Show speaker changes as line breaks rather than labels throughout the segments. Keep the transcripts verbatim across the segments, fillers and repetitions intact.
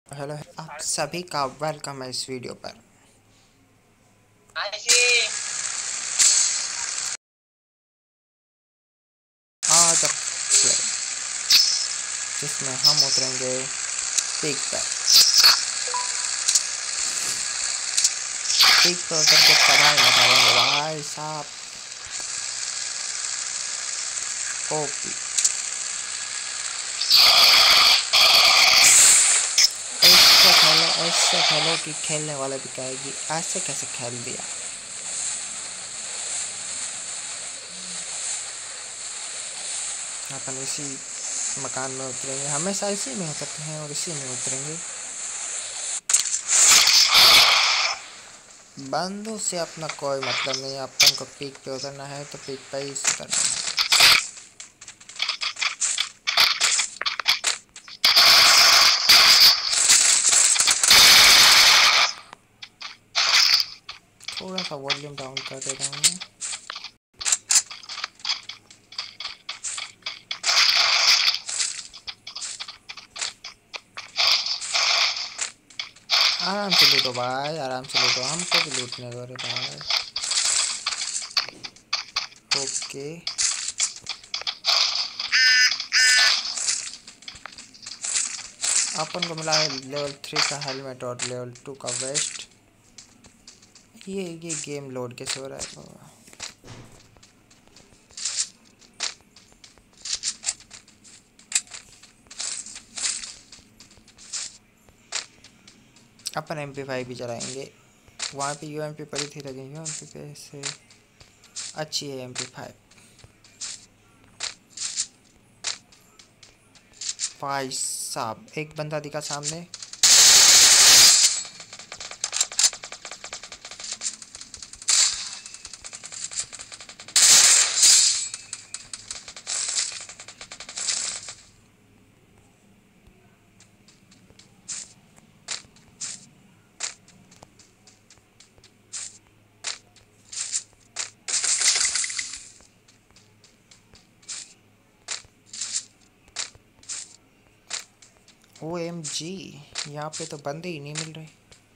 Hello, आप सभी का वेलकम है इस वीडियो पर। आज अब जिसमें हम उतरेंगे पीक पर पीक पर उतर के तबाही मचा देंगे भाई साहब। ओपी ऐसे खेलो ऐसे खेलो कि खेलने वाले भी कहेगी ऐसे कैसे खेल दिया। अपन इसी मकान में उतरेंगे, हमेशा इसी में उतरते हैं और इसी में उतरेंगे। बंदों से अपना कोई मतलब नहीं, अपन को पीक पे उतरना है तो पीक पे ही उतरना है। थोड़ा सा वॉल्यूम डाउन कर देता हूँ मैं। आराम से लूटो भाई, आराम से लूटो, हमको भी लूटने दो रे भाई। ओके अपन को मिला है लेवल थ्री का हेलमेट और लेवल टू का वेस्ट। ये ये गेम लोड कैसे हो रहा है बाबा। अपन एम पी फाइव भी चलाएंगे, वहाँ पे यू एम पी पड़ी थी लेकिन यू एम पी पे से अच्छी है एम पी फाइव। भाई साहब एक बंदा दिखा सामने। ओ एम जी, यहाँ पे तो बंदे ही नहीं मिल रहे।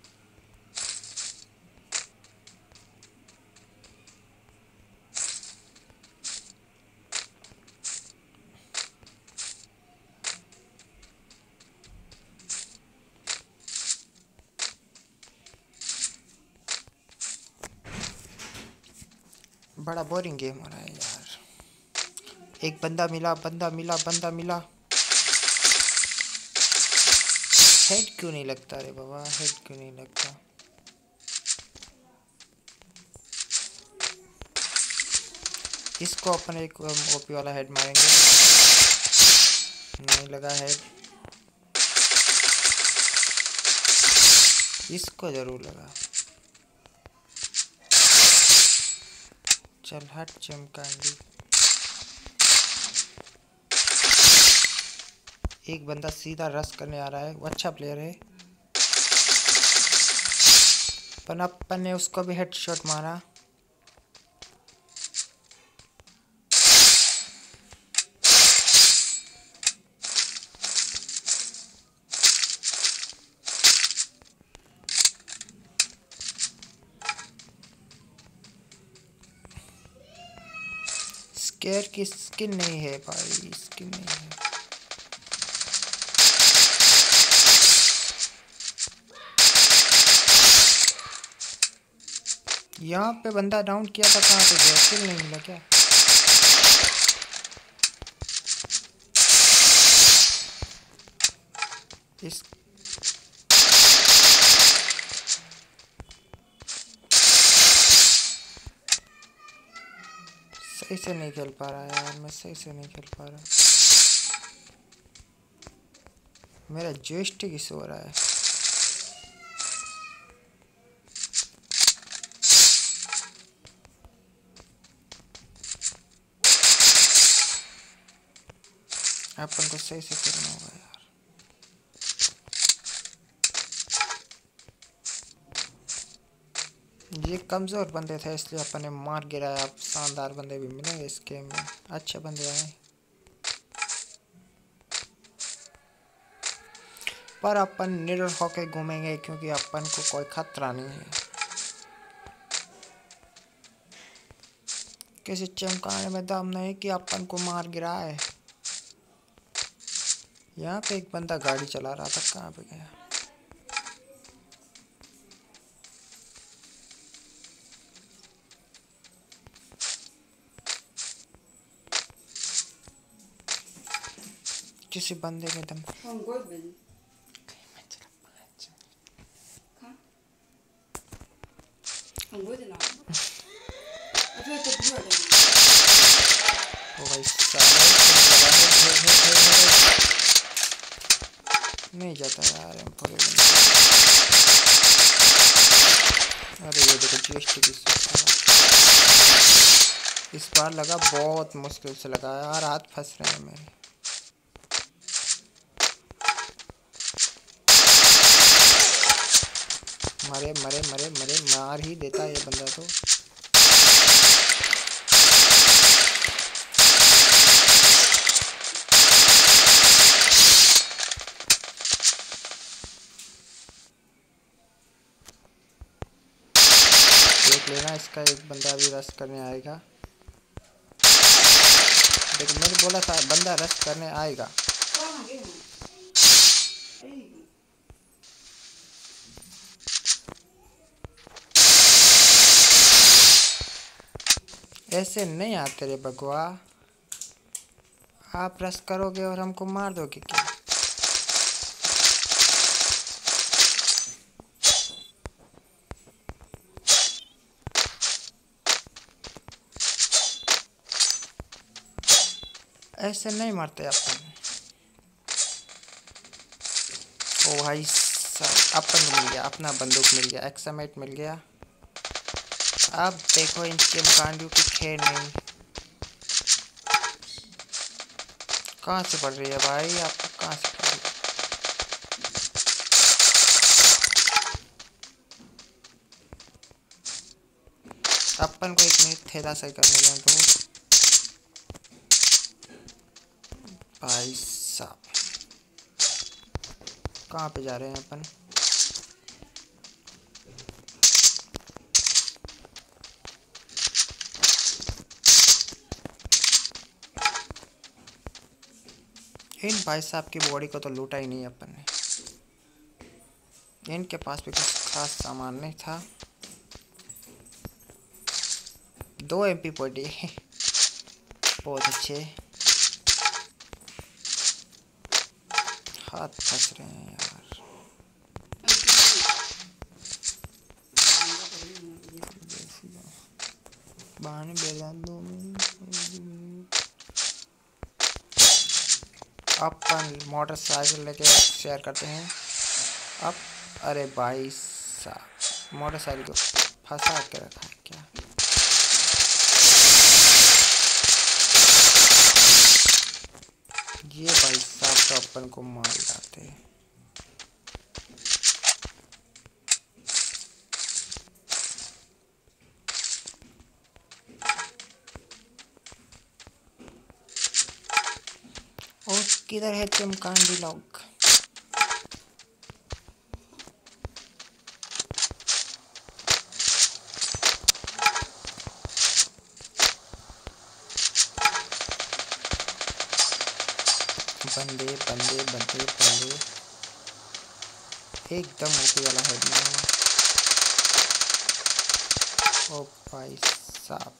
बड़ा बोरिंग गेम हो रहा है यार। एक बंदा मिला बंदा मिला बंदा मिला। हेड क्यों नहीं लगता रे बाबा, हेड क्यों नहीं लगता। इसको अपन एक ओपी वाला हेड मारेंगे। नहीं लगा हेड, इसको जरूर लगा। चल हट चमकाएंगे। एक बंदा सीधा रश करने आ रहा है, वो अच्छा प्लेयर है। पर अपन ने उसको भी हेडशॉट मारा। स्केयर की स्किन नहीं है भाई, स्किन नहीं है। यहाँ पे बंदा डाउन किया था, कहाँ पे गया, किल नहीं मिला क्या। इस सही से नहीं खेल पा रहा यार, मैं सही से नहीं खेल पा रहा, मेरा जॉयस्टिक इशू हो रहा है। अपन को सही से करना होगा यार। ये कमज़ोर बंदे थे इसलिए अपन ने मार गिराया। अब शानदार बंदे भी मिलेंगे इस गेम में, अच्छे बंदे आए। पर अपन निडर होके घूमेंगे क्योंकि अपन को कोई खतरा नहीं है। किसी चमकाने में दम नहीं कि अपन को मार गिरा है। यहाँ पे एक बंदा गाड़ी चला रहा था, कहाँ पे गया? किसी बंदे में दम ओ भाई साले नहीं जाता यार एम फोर। अरे ये देखो जीएसटी की इस बार लगा, बहुत मुश्किल से लगा यार, हाथ फंस रहे हैं मेरे। मरे मरे मरे मरे मार ही देता ये बंदा तो। देख लेना, इसका एक बंदा अभी रश करने आएगा। देखो मैंने बोला था बंदा रश करने आएगा। ऐसे नहीं आते रे बगवा, आप रश करोगे और हमको मार दोगे क्या? ऐसे नहीं मारते अपन। ओ भाई अपन को मिल गया, अपना बंदूक मिल गया, एक्स एम एट मिल गया। अब देखो इनके कांडू की खेल नहीं। कहाँ से पड़ रही है भाई, आपको कहाँ से पड़ रही है? अपन को एक मिनट थेड़ा सही करने लें तो। भाई साहब कहाँ पे जा रहे हैं अपन? इन भाई साहब की बॉडी को तो लूटा ही नहीं अपन ने। इनके पास भी कुछ खास सामान नहीं था। दो एम पी फोर्टी बहुत अच्छे। हाथ फंस रहे हैं यार। बहाने बेला दो अपन मोटरसाइकिल लेके शेयर करते हैं अब। अरे भाई साहब मोटरसाइकिल को फंसा के रखा है क्या? ये भाई साहब तो अपन को मार जाते हैं। और किधर है चमकांडी लोग? बंदे बंदे बंदे बंदे एकदम ओपी वाला हेड में। ओ भाई साहब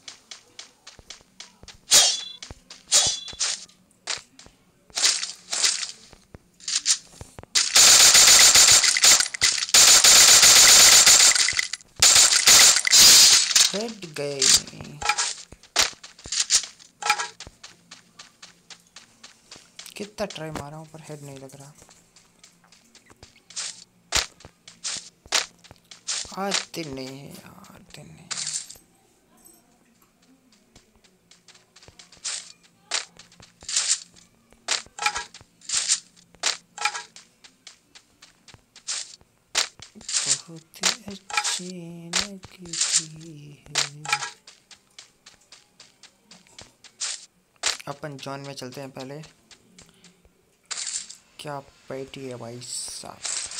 हेड गए। कितना ट्राई मारा हूँ पर हेड नहीं लग रहा। आज दिन नहीं है यार, दिन नहीं। बहुत अच्छी लगी है। अपन जॉन में चलते हैं पहले। क्या पेटी है भाई साहब,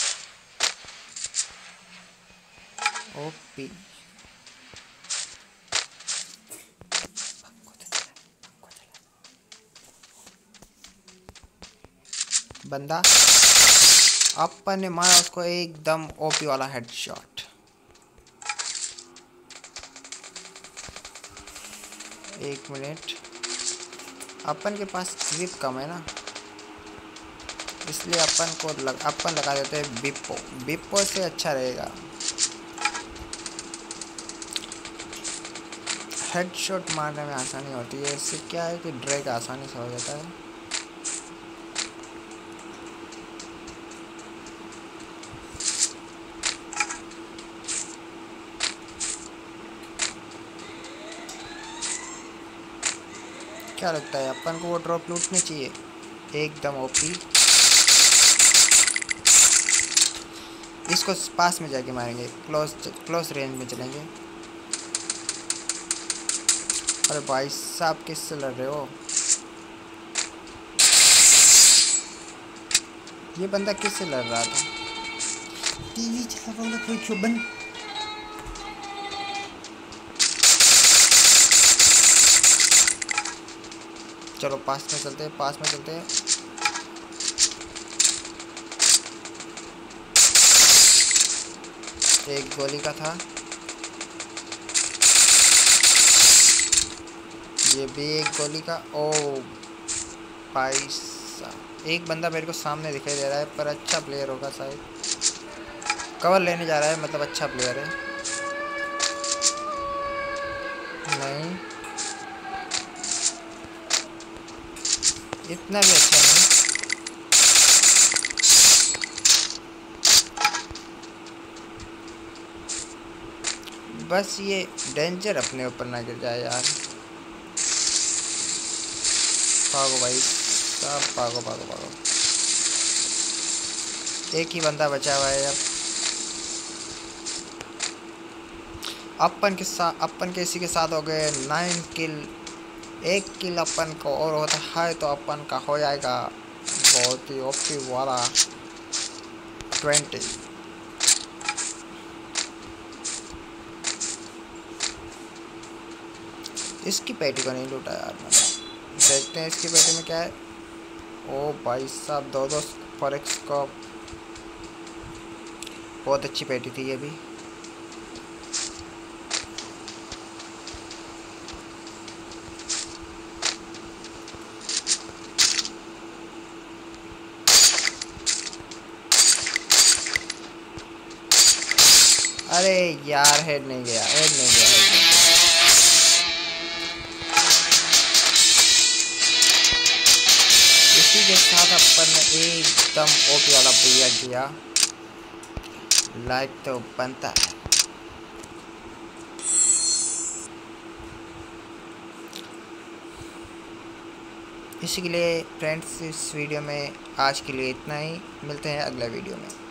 ओपी। बंदा अपन ने मारा उसको एकदम ओपी वाला हेडशॉट। एक मिनट, अपन के पास ग्रिप कम है ना, इसलिए अपन को लग, अपन लगा देते हैं बिप्पो। बिप्पो से अच्छा रहेगा। हेडशॉट मारने में आसानी होती है, इससे क्या है कि ड्रैग आसानी से हो जाता है। क्या लगता है अपन को वो ड्रॉप लूटनी चाहिए? एकदम ओपी। इसको पास में जाके मारेंगे, क्लोज क्लोज रेंज में चलेंगे। अरे भाई साहब किससे लड़ रहे हो? ये बंदा किससे लड़ रहा था? टीवी चला वाला कोई क्यों बंद? चलो पास में चलते हैं, पास में चलते हैं। एक गोली का था, ये भी एक गोली का। ओ भाई साहब, एक बंदा मेरे को सामने दिखाई दे रहा है, पर अच्छा प्लेयर होगा शायद। कवर लेने जा रहा है, मतलब अच्छा प्लेयर है। नहीं, इतना भी अच्छा नहीं। बस ये डेंजर अपने ऊपर ना गिर जाए यार। भागो भाई साहब, भागो भागो भागो। एक ही बंदा बचा हुआ है अब। अपन के साथ, अपन के इसी के साथ हो गए नाइन किल। एक किल अपन को और होता है तो अपन का हो जाएगा बहुत ही ओपी वाला ट्वेंटी। इसकी पेटी को नहीं लूटा यार मैंने। देखते हैं इसकी पेटी में क्या है। ओ भाई साहब, दो दो फॉरेक्स को, बहुत अच्छी पेटी थी ये भी। अरे यार हेड नहीं गया, हेड नहीं गया, हेड नहीं गया। इसी के साथ अपन ने एकदम ओपी वाला भैया किया। लाइक तो बनता है। इसी के लिए फ्रेंड्स, इस वीडियो में आज के लिए इतना ही। मिलते हैं अगले वीडियो में।